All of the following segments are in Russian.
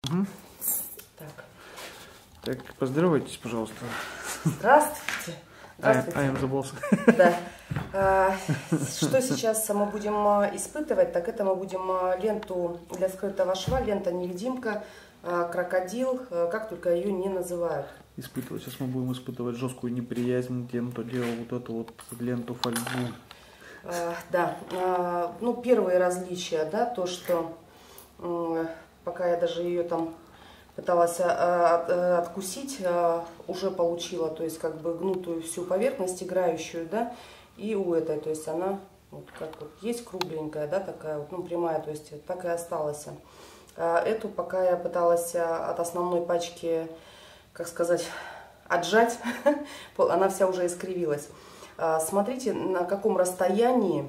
Угу. Так, поздоровайтесь, пожалуйста. Здравствуйте. Здравствуйте. Я забылся. Да. Что сейчас мы будем испытывать, так это мы будем ленту для скрытого шва, лента-невидимка, крокодил, как только ее не называют. Испытывать. Сейчас мы будем испытывать жесткую неприязнь тем, кто делал вот эту вот ленту фольгу. Да. Ну, первые различия, да, то, что пока я даже ее там пыталась откусить, уже получила, то есть как бы гнутую всю поверхность, играющую, да, и у этой, то есть она вот как вот есть кругленькая, да, такая вот, ну, прямая, то есть так и осталась. Эту пока я пыталась от основной пачки, как сказать, отжать, она вся уже искривилась. Смотрите, на каком расстоянии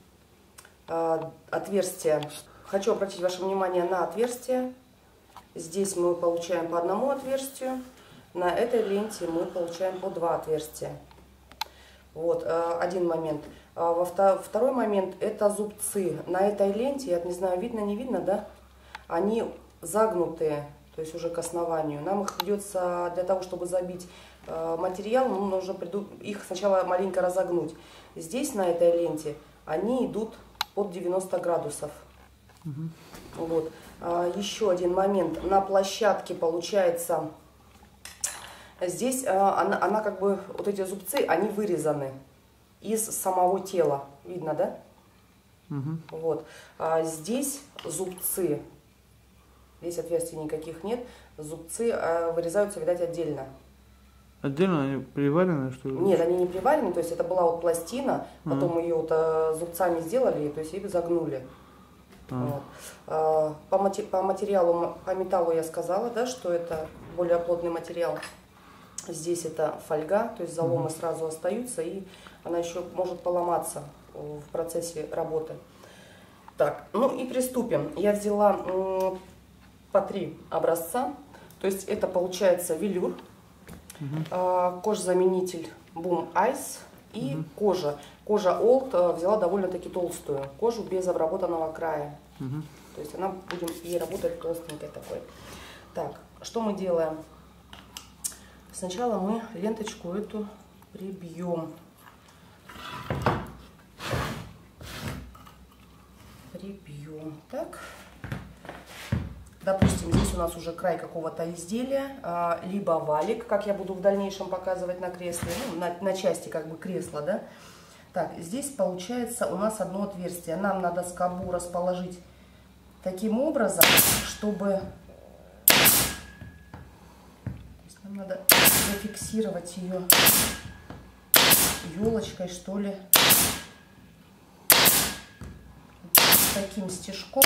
отверстие. Хочу обратить ваше внимание на отверстие. Здесь мы получаем по одному отверстию, на этой ленте мы получаем по 2 отверстия. Вот, один момент. Второй момент – это зубцы. На этой ленте, я не знаю, видно, не видно, да? Они загнутые, то есть уже к основанию. Нам их придется, для того, чтобы забить материал, нужно их сначала маленько разогнуть. Здесь, на этой ленте, они идут под 90 градусов. Вот. Еще один момент. На площадке получается, здесь она как бы, вот эти зубцы, они вырезаны из самого тела. Видно, да? Вот. Здесь зубцы, здесь отверстий никаких нет, зубцы вырезаются, видать, отдельно. Отдельно они приварены, что ли? Нет, они не приварены, то есть это была вот пластина, потом ее вот зубцами сделали, то есть и загнули. Вот. По материалу, по металлу я сказала, да, что это более плотный материал. Здесь это фольга, то есть заломы сразу остаются, и она еще может поломаться в процессе работы. Так, ну и приступим. Я взяла по 3 образца, то есть это получается велюр, кожзаменитель Boom Ice и кожа. Кожа Old взяла довольно-таки толстую кожу без обработанного края. То есть она будем ей работать толстенькой такой. Так, что мы делаем? Сначала мы ленточку эту прибьем. Прибьем. Так. Допустим, здесь у нас уже край какого-то изделия, либо валик, как я буду в дальнейшем показывать на кресле, ну, на части как бы кресла, да. Так, здесь получается у нас одно отверстие. Нам надо скобу расположить таким образом, чтобы... То есть нам надо зафиксировать ее елочкой, что ли. Таким стежком.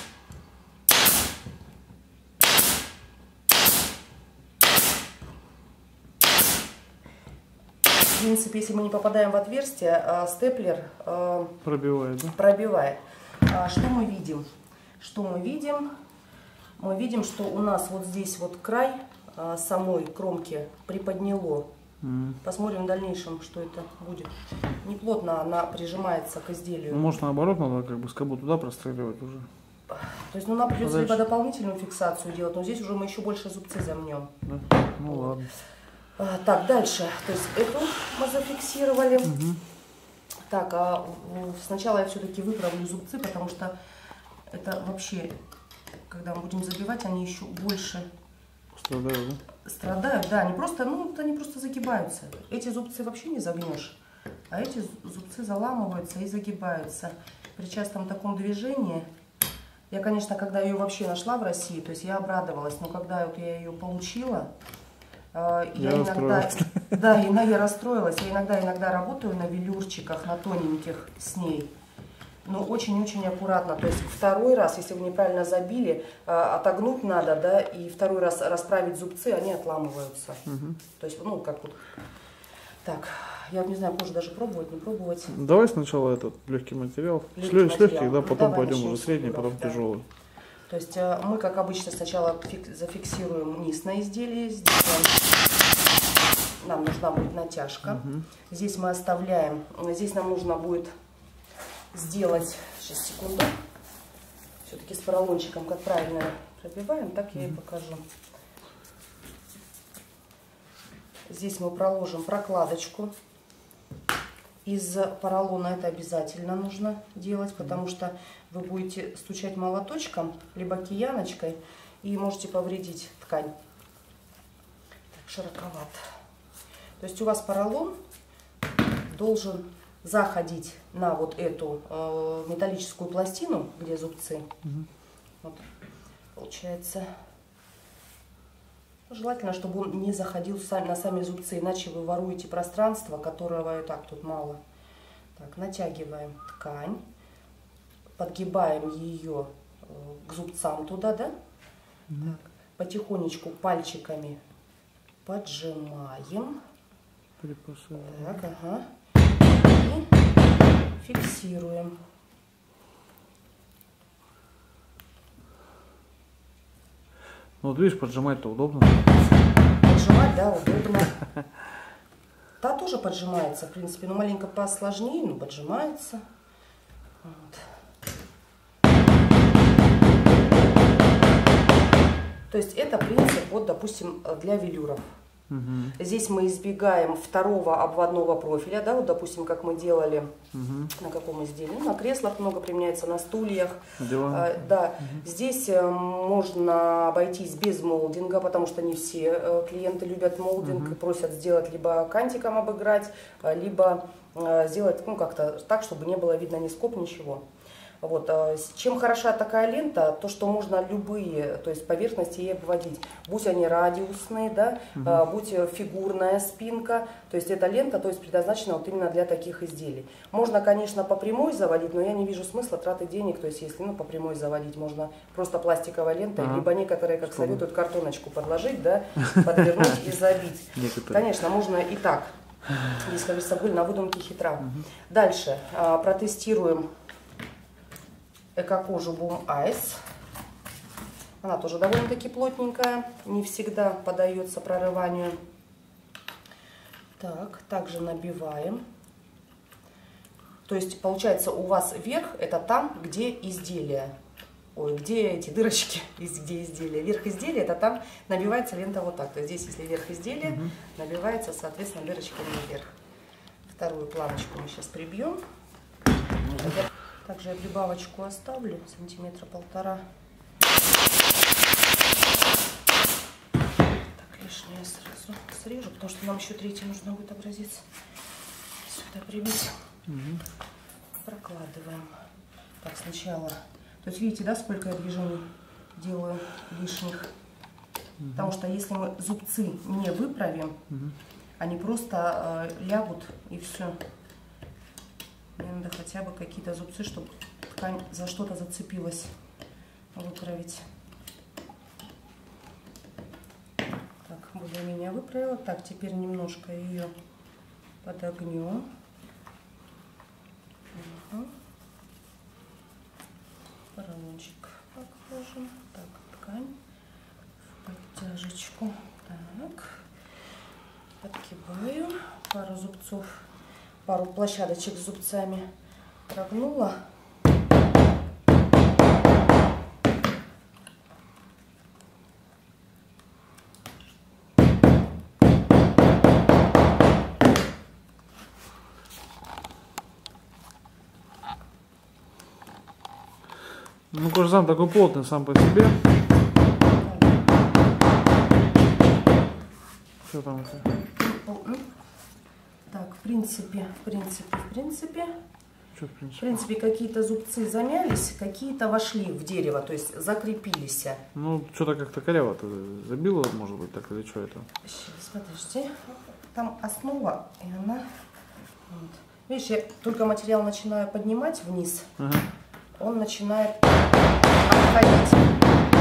В принципе, если мы не попадаем в отверстие, степлер пробивает, да? Пробивает. Что мы видим? Что мы видим? Мы видим, что у нас вот здесь вот край самой кромки приподняло. Посмотрим в дальнейшем, что это будет. Неплотно она прижимается к изделию. Ну, может, наоборот, надо как бы скобу туда простреливать уже. То есть, ну, нам придется либо дополнительную фиксацию делать, но здесь уже мы еще больше зубцы замнем. Да? Ну ладно. Так, дальше. То есть эту мы зафиксировали. Так, сначала я все-таки выправлю зубцы, потому что это вообще, когда мы будем забивать, они еще больше страдают, да? Страдают, да, они просто, ну, они просто загибаются. Эти зубцы вообще не загнешь, а эти зубцы заламываются и загибаются. При частом таком движении, я, конечно, когда ее вообще нашла в России, то есть я обрадовалась, но когда вот я ее получила, я иногда, да, я расстроилась, я иногда работаю на велюрчиках, на тоненьких с ней, но очень-очень аккуратно, то есть второй раз, если вы неправильно забили, отогнуть надо, да, и второй раз расправить зубцы, они отламываются, то есть, ну, как вот, так, я вот не знаю, позже даже пробовать, не пробовать. Давай сначала этот легкий материал, с легких, да, потом пойдем уже средний, потом тяжелый. То есть мы, как обычно, сначала зафиксируем низ на изделии. Здесь нам нужна будет натяжка. Здесь мы оставляем. Здесь нам нужно будет сделать... Сейчас, секунду. Все-таки с поролончиком, как правильно пробиваем, так я и покажу. Здесь мы проложим прокладочку из поролона. Это обязательно нужно делать, потому что вы будете стучать молоточком, либо кияночкой, и можете повредить ткань. Так, широковат. То есть у вас поролон должен заходить на вот эту металлическую пластину, где зубцы. Вот, получается, желательно, чтобы он не заходил на сами зубцы, иначе вы воруете пространство, которого и так тут мало. Так, натягиваем ткань, подгибаем ее к зубцам туда, да? Так, потихонечку пальчиками поджимаем. Так, ага. И фиксируем. Ну вот видишь, поджимать-то удобно. Поджимать, да, удобно. Та тоже поджимается, в принципе, но маленько посложнее, но поджимается. Вот. То есть это принцип, вот, допустим, для велюров. Здесь мы избегаем второго обводного профиля, да, вот, допустим, как мы делали на каком изделии, на креслах много применяется, на стульях, да. Здесь можно обойтись без молдинга, потому что не все клиенты любят молдинг и просят сделать либо кантиком обыграть, либо сделать, ну, как-то так, чтобы не было видно ни скоб, ничего. Вот. Чем хороша такая лента, то что можно любые, то есть поверхности ей обводить, будь они радиусные, да, будь фигурная спинка, то есть эта лента, то есть предназначена вот именно для таких изделий. Можно, конечно, по прямой заводить, но я не вижу смысла траты денег, то есть если, ну, по прямой заводить, можно просто пластиковой лентой, либо некоторые, как советуют, картоночку подложить, да, подвернуть и забить. Конечно, можно и так, здесь, как говорится, быль на выдумке хитра. Дальше протестируем эко-кожу Boom Ice. Она тоже довольно-таки плотненькая, не всегда поддается прорыванию. Так, также набиваем. То есть получается у вас верх это там, где изделие. Ой, где эти дырочки, где изделия. Верх изделия это там набивается лента вот так. То есть здесь, если верх изделия, набивается, соответственно, дырочками наверх. Вторую планочку мы сейчас прибьем. Также я прибавочку оставлю, сантиметра 1,5. Так, лишнее сразу срежу, потому что нам еще третий нужно будет образец сюда прибить. Прокладываем. Так, сначала. То есть видите, да, сколько я движений делаю лишних. Потому что если мы зубцы не выправим, они просто лягут и все. Мне надо хотя бы какие-то зубцы, чтобы ткань за что-то зацепилась, выправить. Так, более-менее выправила. Так, теперь немножко ее подогнем. Поролончик положим. Так, ткань в подтяжечку. Так, подгибаю пару зубцов. Пару площадочек с зубцами прогнула. Ну, кожзам такой плотный сам по себе. Что там это? Так, в принципе. Что, в принципе, какие-то зубцы замялись, какие-то вошли в дерево, то есть закрепились. Ну, что-то как-то коряво-то забило, может быть, так или что это? Сейчас, подожди. Там основа, и она... Вот. Видишь, я только материал начинаю поднимать вниз, он начинает отходить.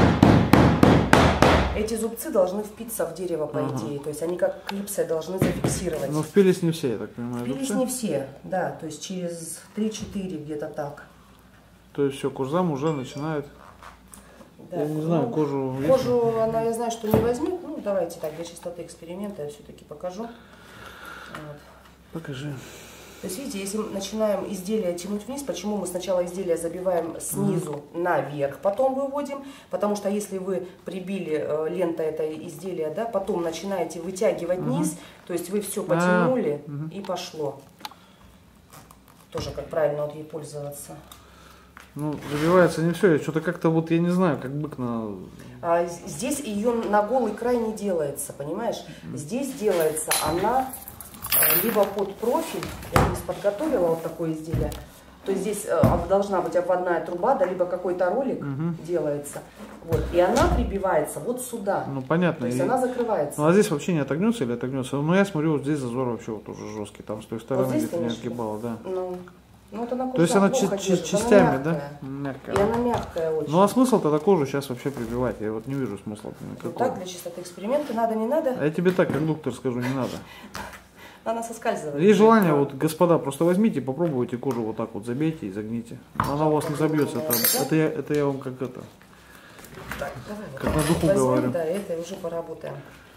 Эти зубцы должны впиться в дерево, по идее. То есть они как клипсой должны зафиксировать. Но впились не все, я так понимаю. Впились зубцы? не все, да. То есть через 3-4 где-то так. То есть все, кожзам уже начинает... Да. Я не знаю, кожу... Кожу она, я знаю, что не возьмет. Ну, давайте так, для чистоты эксперимента я все-таки покажу. Вот. Покажи. То есть, видите, если мы начинаем изделие тянуть вниз, почему мы сначала изделие забиваем снизу наверх, потом выводим? Потому что если вы прибили лентой это изделие, да, потом начинаете вытягивать низ, то есть вы все потянули и пошло. Тоже как правильно вот ей пользоваться. Ну, забивается не все, что-то как-то вот, я не знаю, как бык на... Здесь ее на голый край не делается, понимаешь? Здесь делается она либо под профиль, я здесь подготовила вот такое изделие, то есть здесь должна быть обводная труба, да, либо какой-то ролик делается, вот, и она прибивается вот сюда. Ну, понятно. То есть она закрывается. Ну, а здесь вообще не отогнется или отогнется? Ну, я смотрю, вот здесь зазор вообще вот уже жесткий, там с той стороны Вот здесь, где-то не конечно. отгибала, да. Ну, вот она то есть она частями, она да? мягкая. Мягкая. И она мягкая очень. Ну, а смысл тогда кожу сейчас вообще прибивать? Я вот не вижу смысла никакого. Ну, так, для чистоты эксперимента надо, не надо. А я тебе так, как доктор, скажу, не надо. Она соскальзывает. Есть желание, вот, господа, просто возьмите, попробуйте кожу вот так вот забейте и загните. Она у вас не забьется. Это я вам как это, Так, давай как вот на духу возьмем, говорю. да, это уже поработаем.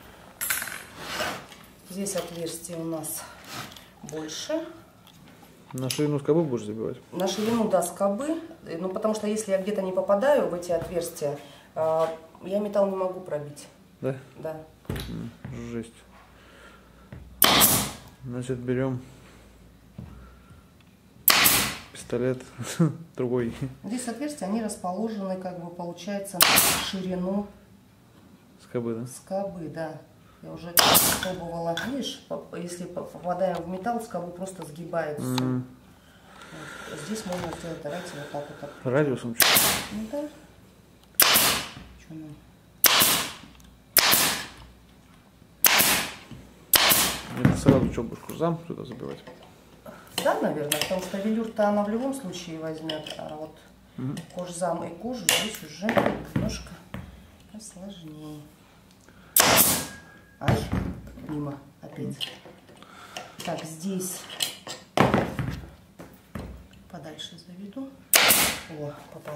Здесь отверстие у нас больше. На ширину скобы будешь забивать? На ширину, да, скобы. Ну, потому что если я где-то не попадаю в эти отверстия, я металл не могу пробить. Да? Да. Жесть. Значит, берем пистолет другой. Здесь отверстия, они расположены, как бы, получается, на ширину Скобы, да? скобы, да. Я уже пробовала. Видишь, если попадаем в металл, скобу просто сгибает все. Вот. Здесь можно сделать, давайте вот так вот. Радиусом чуть. Ну да. Что нам? Это сразу что будешь курзам сюда забивать? Да, наверное, потому что велюр-то она в любом случае возьмет, а вот кожзам и кожу здесь уже немножко посложнее. Ай, мимо опять. Так, здесь подальше заведу. О, попала.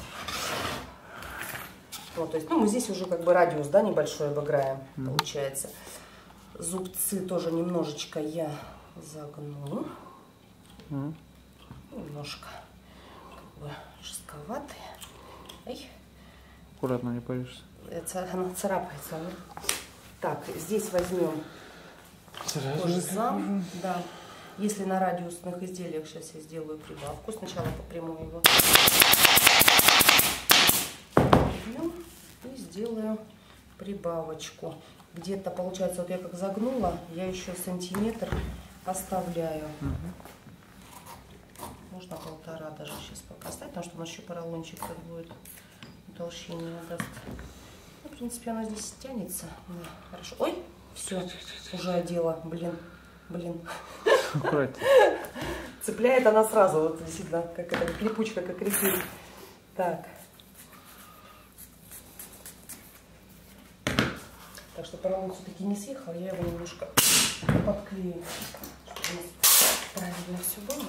Вот, то есть, ну, мы здесь уже как бы радиус, да, небольшой обыграем, получается. Зубцы тоже немножечко я загну. Немножко как бы жестковатые. Ай. Аккуратно, не порежься. Это она царапается. Так, здесь возьмем кожзам. Да. Если на радиусных изделиях, сейчас я сделаю прибавку. Сначала попрямую его. И сделаю прибавочку. Где-то, получается, вот я как загнула, я еще сантиметр оставляю. Можно 1,5 даже сейчас пока оставить, потому что у нас еще поролончик так будет утолщение даст. Ну, в принципе, она здесь тянется. Да, хорошо. Ой, все, уже одела. Блин. Аккуратнее. Цепляет она сразу, вот действительно, как эта липучка, как репей. Так. Так что поролон все-таки не съехал, я его немножко подклею, чтобы у нас правильно все было.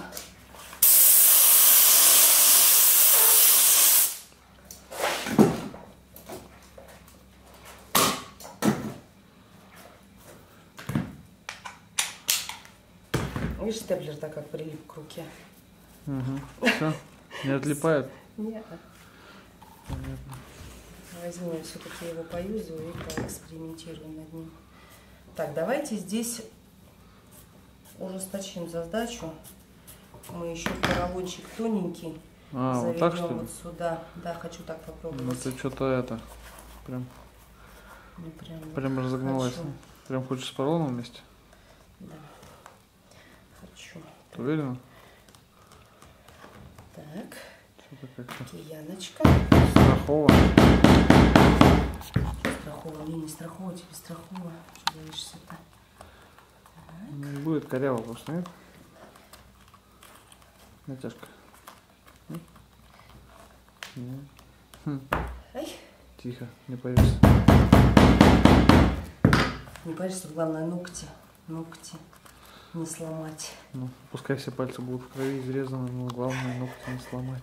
Видишь, степлер так как прилип к руке. Все, не отлипает? Нет. Понятно. Возьму я все-таки его поюзаю и поэкспериментирую над ним. Так, давайте здесь ужесточим задачу. Мы еще поролончик тоненький заведем вот так, что ли? вот сюда. Да, хочу так попробовать. Ну ты что-то это прям разогналась. Хочу. Прям хочешь с поролоном вместе? Да. Хочу. Ты уверена? Так. Что-то как-то Кияночка. страхово. Страхово. Мне не страхово, тебе страхово. Что боишься-то? Не будет коряво просто, нет? Натяжка. Ай. Тихо, не повис. Не парься, главное ногти. Ногти не сломать. Ну, пускай все пальцы будут в крови изрезаны, но главное ногти не сломать.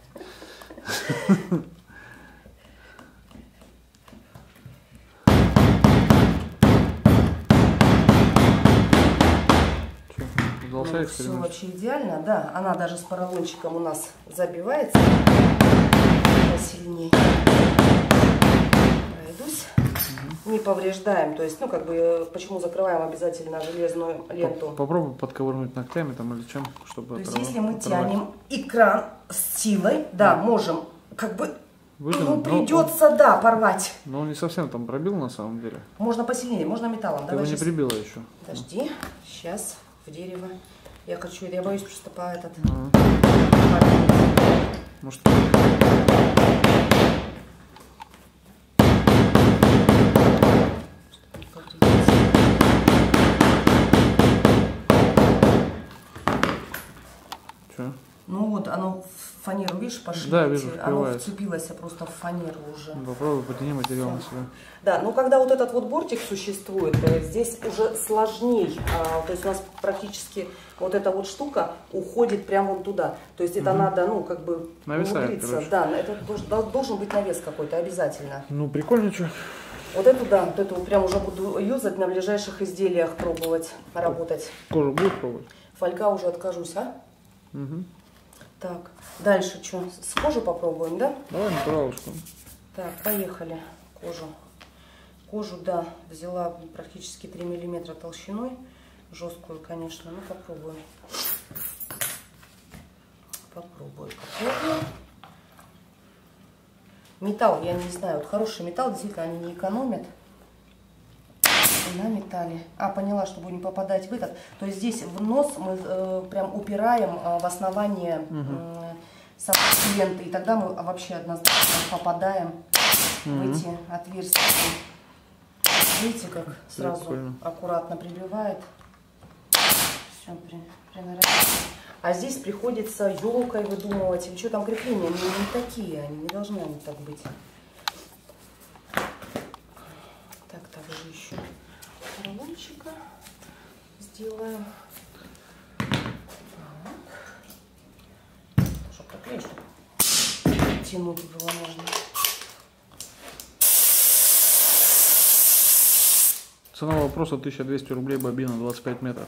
Че, удался Все эксперимент. вообще идеально, да. Она даже с поролончиком у нас забивается посильнее. Пройдусь. Не повреждаем, то есть, ну, как бы, почему закрываем обязательно железную ленту. Попробуй подковырнуть ногтями там или чем, чтобы То есть, оторвать. если мы тянем экран с силой, да, можем, как бы, Вытянуть, ну, но придется, да, порвать. Но он не совсем там пробил на самом деле. Можно посильнее, можно металлом. Ты Давай его не сейчас. прибила еще. Подожди, сейчас в дерево. Я хочу, я боюсь просто по этот. Может, что? Ну вот, оно в фанеру, видишь, пошли. Да, вижу, оно впивается. вцепилось просто в фанеру уже. Попробуй, потяни материал на себя. Да, ну когда вот этот вот бортик существует, здесь уже сложней. То есть у нас практически вот эта вот штука уходит прямо вон туда. То есть это надо, ну, как бы Нависает, умудриться. короче. Да, это должен быть навес какой-то обязательно. Ну, прикольно, что. Вот эту, да, вот эту прям уже буду юзать на ближайших изделиях, пробовать работать. Кожу будешь пробовать? Фольга уже откажусь, а? Угу. Так, дальше что? С кожи попробуем, да? Давай натуралочку. Так, поехали. Кожу. Кожу, да, взяла практически 3 миллиметра толщиной. Жесткую, конечно. Ну, попробуем. Попробую. Металл, я не знаю, вот хороший металл, действительно, они не экономят на металле. Поняла, что будем попадать в этот. То есть здесь в нос мы прям упираем в основание ленты, и тогда мы вообще однозначно попадаем в эти отверстия. Видите, как сразу Прикольно. аккуратно прибивает. Все, приноравливается. А здесь приходится елкой выдумывать. И что там крепления? Они не такие, они не должны они так быть. Так, также еще поролончика сделаем. Чтобы проклеить, чтобы тянуть было можно. Цена вопроса 1200 рублей, бобина 25 метров.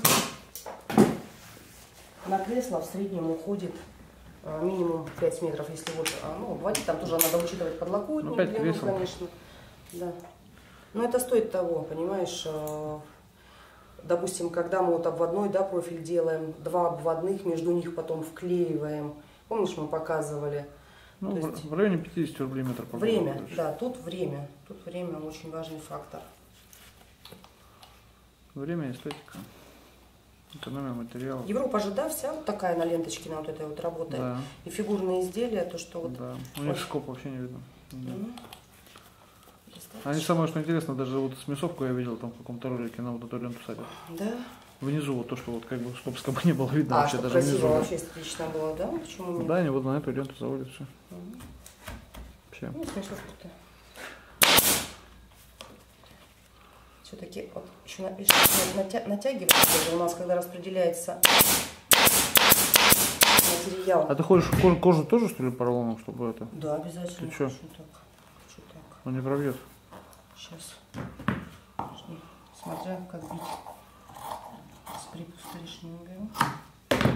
На кресло в среднем уходит минимум 5 метров, если вот, ну, бывает, там тоже надо учитывать подлокотник, Ну, 5 длину, кресел. конечно. Да. Но это стоит того, понимаешь, допустим, когда мы вот обводной, да, профиль делаем, 2 обводных, между них потом вклеиваем. Помнишь, мы показывали? Ну, То есть в районе 50 рублей метр. время, да, тут время очень важный фактор. Время и эстетика. Экономия материалов. Европа же, да, вся вот такая на ленточке на вот этой вот работает. Да. И фигурные изделия, то, что вот... Да. У них скоп вообще не видно. Мгм. Они самое что интересно, даже вот смесовку я видел там в каком-то ролике на вот эту ленту садят. Да. Внизу вот то, что вот как бы чтобы скоба не было видно вообще чтобы даже красиво, внизу. вообще эстетично было, да? Почему нет? Да, они вот на эту ленту заводят все. Вообще. Ну, смешно-то. Все-таки вот еще натягивать даже у нас, когда распределяется материал. А ты хочешь кожу тоже, что ли, поролоном, чтобы это? Да, обязательно. Ты чё? Хочу так. Хочу так. Он не пробьет. Сейчас. Подожди. Смотря как бить. С припуска лишнего беру.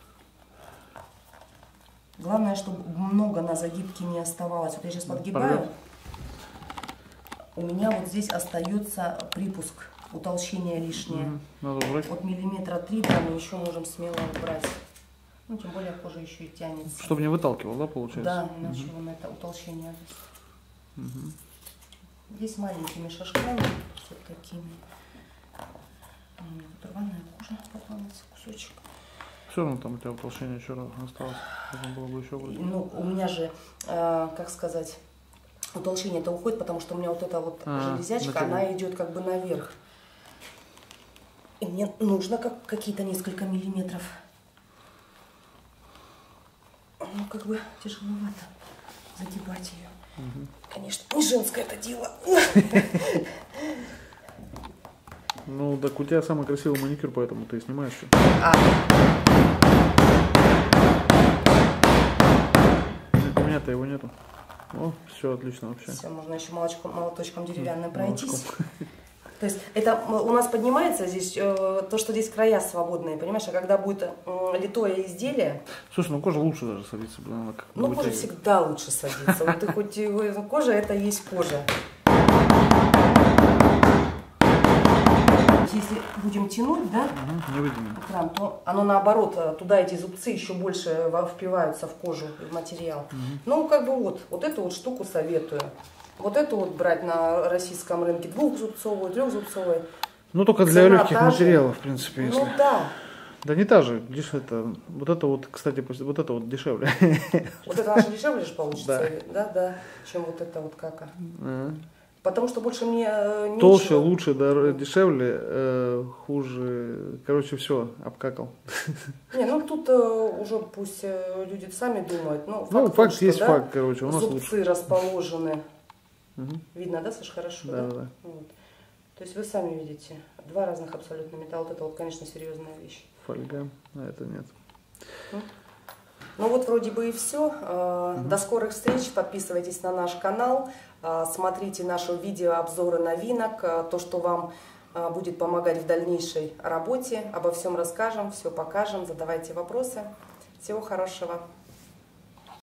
Главное, чтобы много на загибке не оставалось. Вот я сейчас подгибаю. Порвёт. У меня вот здесь остается припуск, утолщение лишнее. Надо убрать. Вот миллиметра 3, да, мы еще можем смело убрать. Ну, тем более кожа еще и тянется. Чтобы не выталкивал, да, получается? Да, иначе он это утолщение. Здесь маленькими шажками, вот такими. У меня тут рваная кожа попалась, кусочек. Все равно там у тебя утолщение еще раз осталось. Можно было бы еще убрать. Ну, у меня же, как сказать, утолщение-то уходит, потому что у меня вот эта вот железячка, она идет как бы наверх. И мне нужно какие-то несколько миллиметров. Ну, как бы тяжеловато загибать ее. Конечно, не женское это дело. Ну, так у тебя самый красивый маникюр, поэтому ты снимаешь все. У меня-то его нету. О, все отлично вообще. Все, можно еще молоточком деревянным пройтись. То есть это у нас поднимается здесь, то, что здесь края свободные, понимаешь? А когда будет литое изделие... Слушай, ну кожа лучше даже садится, блин, она как Ну, кожа всегда лучше садится. Вот ты хоть кожа, это и есть кожа. Если будем тянуть, да, не выйдем. экран, то оно наоборот, туда эти зубцы еще больше впиваются в кожу, в материал. Ну, как бы вот эту вот штуку советую. Вот эту вот брать на российском рынке, 2-зубцовую, 3-зубцовую. Ну, только для Цена легких та же. материалов, в принципе, если. Ну, да. Да не та же, видишь, это, вот это вот, кстати, вот это вот дешевле. Вот это наша дешевле же получится, Да. да, чем вот это вот кака. Потому что больше мне Толще, нечего. лучше, дешевле, хуже. Короче, все, обкакал. Не, ну тут уже пусть люди сами думают. Ну, Ну, факт, факт что, есть да, факт, короче, у нас зубцы лучше. расположены. Мгм. Видно, да, Саш, хорошо? Да, да. Вот. То есть вы сами видите, два разных абсолютно металла. Вот это вот, конечно, серьезная вещь. Фольга, а это нет. Ну вот вроде бы и все. До скорых встреч. Подписывайтесь на наш канал. Смотрите наши видеообзоры новинок. То, что вам будет помогать в дальнейшей работе. Обо всем расскажем, все покажем. Задавайте вопросы. Всего хорошего.